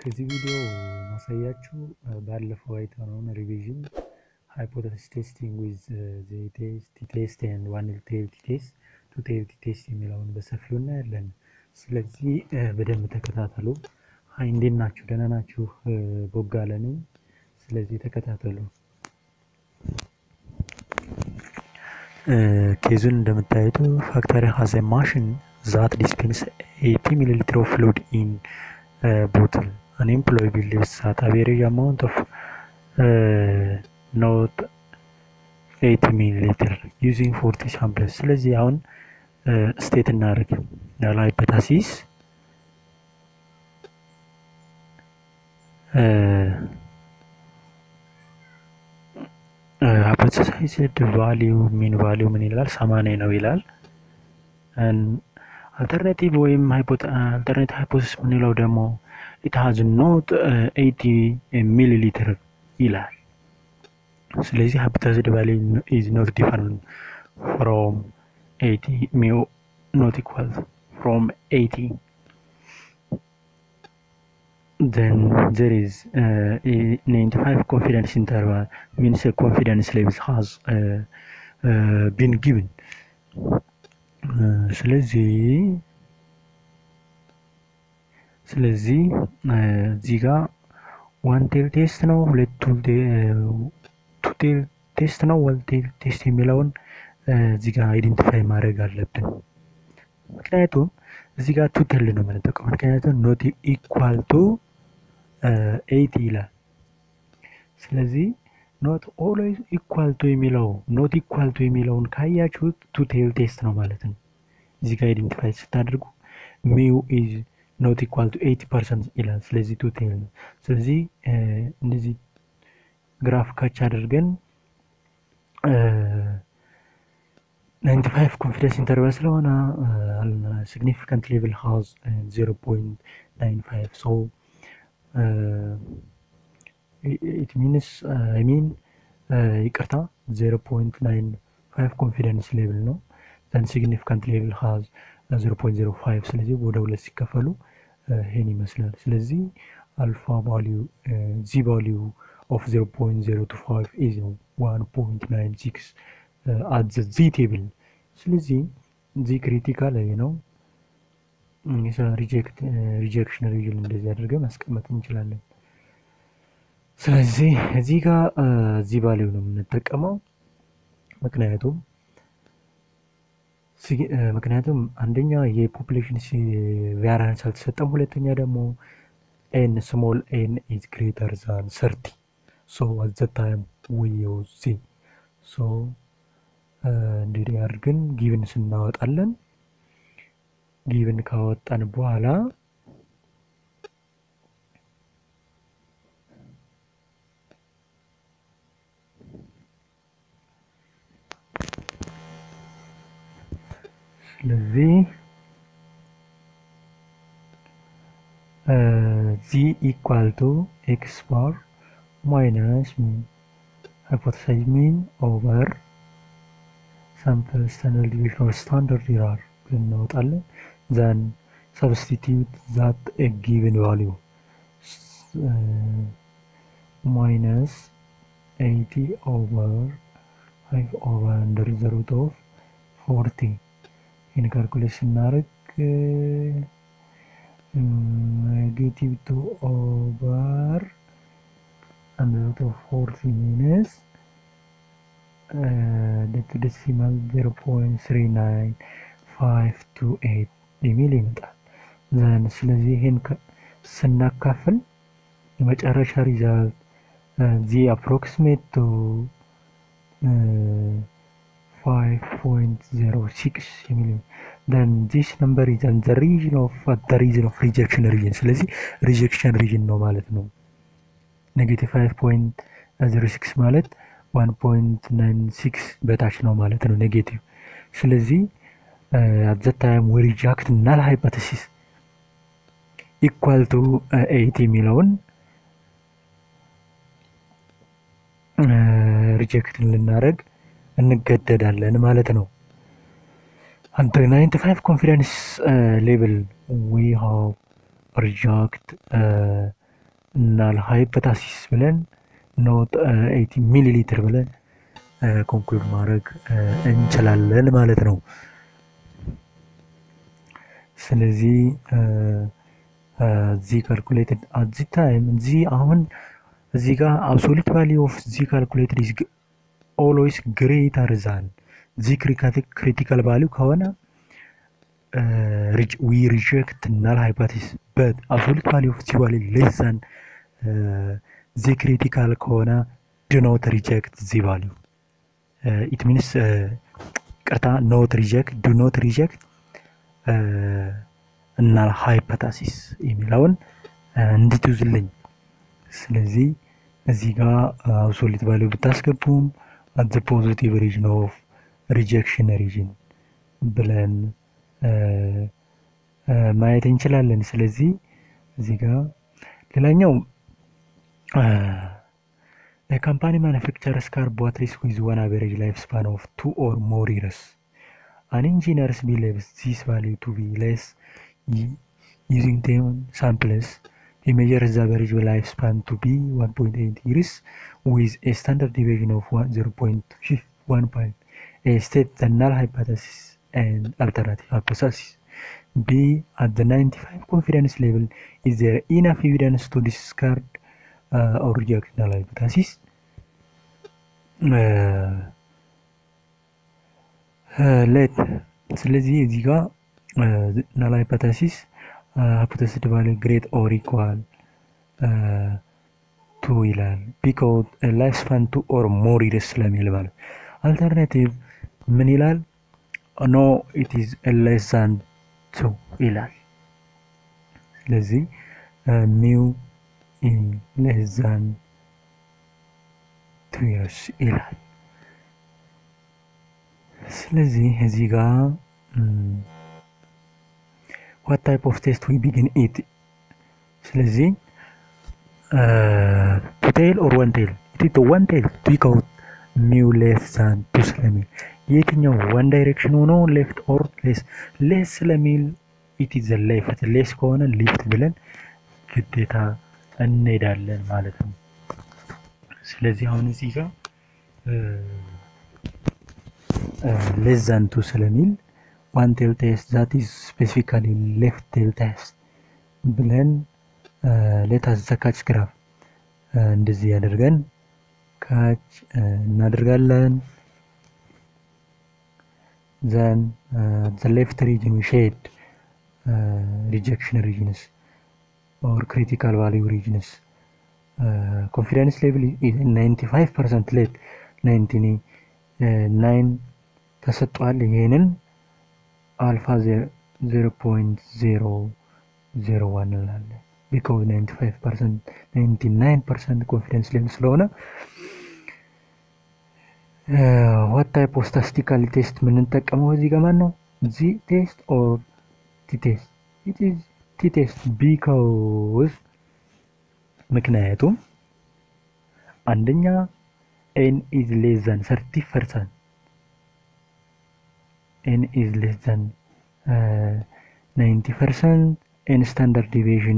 ከዚህ ቪዲዮ ማሳያችሁ ባለፈው አይተነውን ሪቪዥን hypothesis testing with the test and one utility test two utility test የሚለውን በሰፊው እናያለን። ስለዚህ በደንብ ተከታተሉ። ሃይ እንዴት ናችሁ? ደህና ናችሁ? ቦጋለ ነኝ። ስለዚህ ተከታተሉ። ኬዙን እንደምታዩት factory has a machine that dispenses 80 ml of fluid in a bottle. An employee will leave at average amount of not 80 ml using 40 samples. ስለዚህ አሁን ስቴት እናደርግ ሃይፖቴሲስ hypothesized value mean value ምን ይላል 80 ነው ይላል። alternative ወይም alternative hypothesis ምን ይላል ደግሞ it has not 80 milliliter ይላል። ስለዚህ hypothesized value is not different from 80 mu not equal from 80. Then there is a 95 confidence interval means a confidence level has been given. ስለዚህ እዚህ ጋር one tail test ነው two tail test ነው one tail test የሚለውን እዚህ ጋር አይደንቲፋይ ማድረግ አለብን። ምክንያቱም እዚህ ጋር two tail ነው የምንጠቀመው ምክንያቱም not equal to 80 ይላል። ስለዚህ not always equal to የሚለው not equal to የሚለውን ካያችሁት two tail test ነው ማለት ነው። እዚህ ጋር አይደንቲፋይ ስታደርጉ mu is not equal to 80% ይላል። ስለዚህ two tail ነው። ስለዚህ እንደዚህ ግራፍ ካች አድርገን 95 confidence interval ስለሆነ significant level has 0.95 so it means ይቅርታ 0.95 confidence level ነው then significant level has 0.05 ስለዚህ ወደ ሁለት ሲከፈሉ ይሄን ይመስላል። ስለዚህ alpha value z value of 0.025 is 1.96 at the z table. ስለዚህ z critical ነው rejection region እንደዚህ አድርገን ማስቀመጥ እንችላለን። ስለዚህ እዚህ ጋር z value ነው የምንጠቀመው ምክንያቱም አንደኛ የፖፑሌሽን ቫሪያንስ አልተሰጠም፣ ሁለተኛ ደግሞ n small n is greater than 30 so at that time we use z so እንደዚህ አድርገን given ስናወጣለን given ካወጣን በኋላ ስለዚህ z equal to x bar minus hypothesized mean over sample standard deviation or standard error እናወጣለን then substitute that a given value minus 80 over 5 over under the root of 40 in calculation እናደርግ negative 2 over under root of 40 minus the decimal 0.39528 የሚል ይመጣል። then ስለዚህ ይሄን ስናካፍል የመጨረሻ ሪዛልት the approximate to 5.06 የሚል then this number is in the region of rejection region ስለዚህ rejection region ነው ማለት ነው። negative 5.06 ማለት 1.96 በታች ነው ማለት ነው ኔጌቲቭ። ስለዚህ at that time we reject null hypothesis equal to 80 የሚለውን ሪጀክት ልናደርግ እንገደዳለን ማለት ነው። At the 95 confidence level we have reject null hypothesis ብለን not 80 ሚሊሊትር ብለን ኮንክሉድ ማድረግ እንችላለን ማለት ነው። ስለዚህ z calculated at the time z አሁን እዚህ ጋር absolute value of z calculated is always greater than z critical value ከሆነ we reject null hypothesis, but absolute value of z value less than z critical ከሆነ do not reject z value. It means do not reject null hypothesis የሚለውን እንድትይዙልኝ። ስለዚህ እዚህ ጋር absolute value ብታስገቡም at the positive region of rejection region ብለን ማየት እንችላለን። ስለዚህ እዚህ ጋር ሌላኛው a company manufactures car batteries with one average lifespan of 2 or more years. An engineer believes this value to be less using 10 samples. He measures the average lifespan to be 1.8 years with a standard deviation of 0.15. A state the null hypothesis and alternative hypothesis. B. At the 95 confidence level, is there enough evidence to discard or reject null hypothesis? Let ስለዚህ እዚህ ጋር null hypothesis hypothesis value greater or equal to ይላል because a lifespan 2 or more years ስለሚል ማለት alternative ምን ይላል no it is less than 2 ይላል። ስለዚህ mu less than 2 years ይላል። ስለዚህ እዚህ ጋር what type of test we begin it? ስለዚህ two tail or one tail? It is the one tail because mu less than 2 ስለሚል የትኛው one direction ሆኖ left or less ስለሚል it is the left less ከሆነ left ብለን ግዴታ እንሄዳለን ማለት ነው። ስለዚህ አሁን እዚህ ጋር less than 2 ስለሚል one tail test that is specifically left tail test ብለን let us the catch graph እንደዚህ ያደርገን catch እናደርጋለን። then the left region we shade rejection regions or critical value regions. Confidence level is 95% let 99 ተሰጥቷል። ይሄንን አልፋ 0.001 እንላለን because 99% confidence level ስለሆነ what type of statistical test የምንጠቀመው እዚህ ጋር ማን ነው z test or t test? it is t test because ምክንያቱም አንደኛ n is less than 30%, n is less than 90%, and standard deviation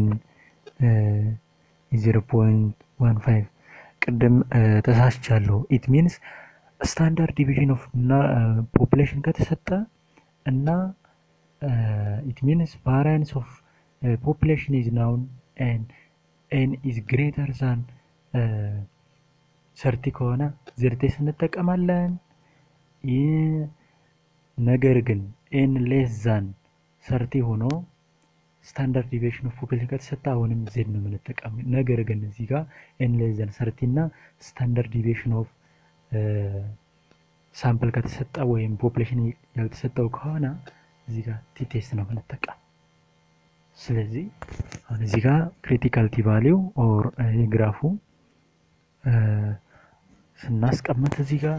is 0.15. ቅድም ተሳስቻለሁ። it means standard deviation of population ከተሰጠ እና it means variance of population is known and n is greater than 30 ከሆነ zertes እንጠቀማለን። ነገር ግን n less than 30 ሆኖ standard deviation of population ከተሰጠ አሁንም z ነው የምንጠቀመው። ነገር ግን እዚህ ጋር n less than 30 እና standard deviation of sample ከተሰጠ ወይም population ያልተሰጠው ከሆነ እዚህ ጋር t test ነው የምንጠቀመው። ስለዚህ አሁን እዚህ ጋር critical t value or የግራፉ ስናስቀምጥ እዚህ ጋር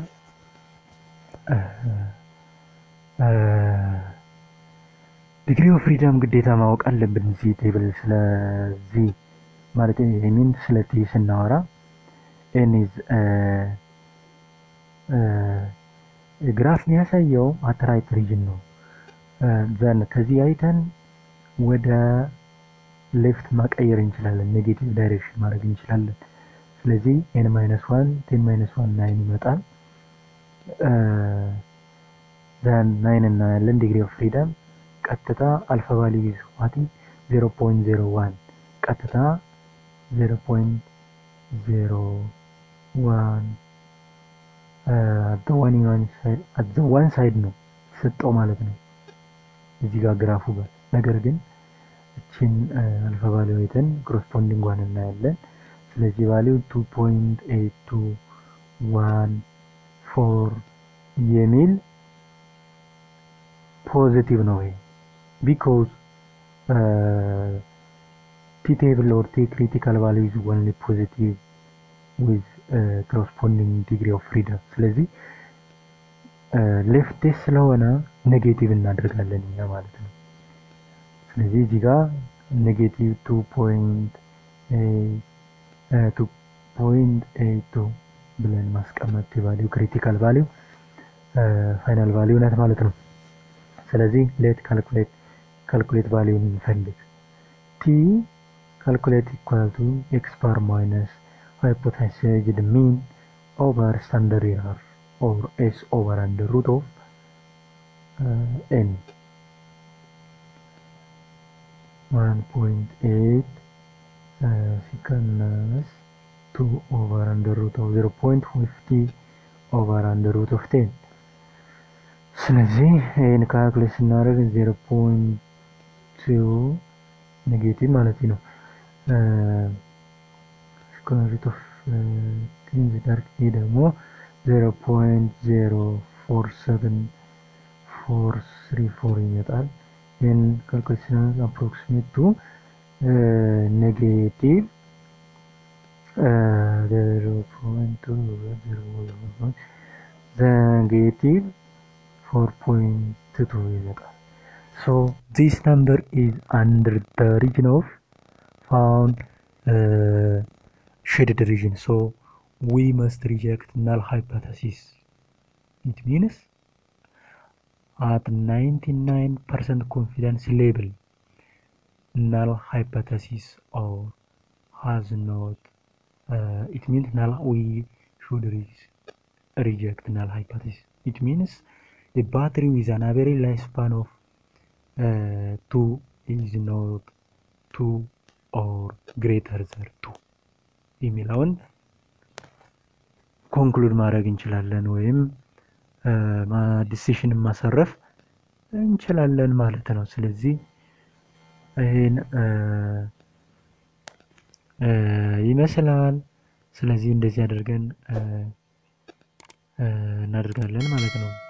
ዲግሪ ኦፍ ፍሪደም ግዴታ ማወቅ አለብን እዚህ ቴብል። ስለዚህ ማለት የሚን ስለ ቲ ስናወራ n is ግራፍ የሚያሳየው አትራይት ሪጅን ነው። ዘን ከዚህ አይተን ወደ ሌፍት ማቀየር እንችላለን ኔጌቲቭ ዳይሬክሽን ማድረግ እንችላለን ስለዚህ n - 1 10 - 1 9 ይመጣል then 9 እናያለን ዲግሪ ኦፍ ፍሪደም ቀጥታ አልፋ ቫልዩ is what 0.01 ቀጥታ 0.01 at the one side ነው ሰጠው ማለት ነው እዚህ ጋር ግራፉ ጋር ነገር ግን እቺን አልፋ ቫልዩ አይተን ኮረስፖንዲንግ ዋን እናያለን ስለዚህ ቫልዩ 2.8214 የሚል ፖዚቲቭ ነው ይሄ because t table or t critical value is only positive with corresponding degree of freedom ስለዚህ ሌፍት ስለሆነ ኔጌቲቭ እናደርጋለን እኛ ማለት ነው ስለዚህ እዚህ ጋር ኔጌቲቭ 2.82 ብለን ማስቀመጥ ቫልዩ ክሪቲካል ቫልዩ ፋይናል ቫልዩ ናት ማለት ነው ስለዚህ ሌት ካልኩሌት ቫልዩ እንፈልግ t calculate equal to x bar minus hypothesized mean over standard error or s over under root of n 1.8 ሲቀነስ 2 over under root of 0.50 over under root of 10 ስለዚህ ይሄን ካልኩሌት ስናደርግ 0.2 ኔጌቲቭ ማለት ነው ስኩዌር ሩት ኦፍ ክሊን ዳርክ ደግሞ 0.047434 ይመጣል ይሄን ካልኩሌት ስናደርግ አፕሮክሲሜት ቱ ኔጌቲቭ 0.2 ኔጌቲቭ 4.2 ይመጣል so this number is under the region of found shaded region so we must reject null hypothesis it means at 99% confidence level null hypothesis or has not it means null we should reject null hypothesis it means a battery with an average lifespan of 2 is not 2 or greater than 2 የሚለውን ኮንክሉድ ማድረግ እንችላለን ወይም ዲሲሽን ማሰረፍ እንችላለን ማለት ነው ስለዚህ ይሄን ይመስላል ስለዚህ እንደዚህ አድርገን እናደርጋለን ማለት ነው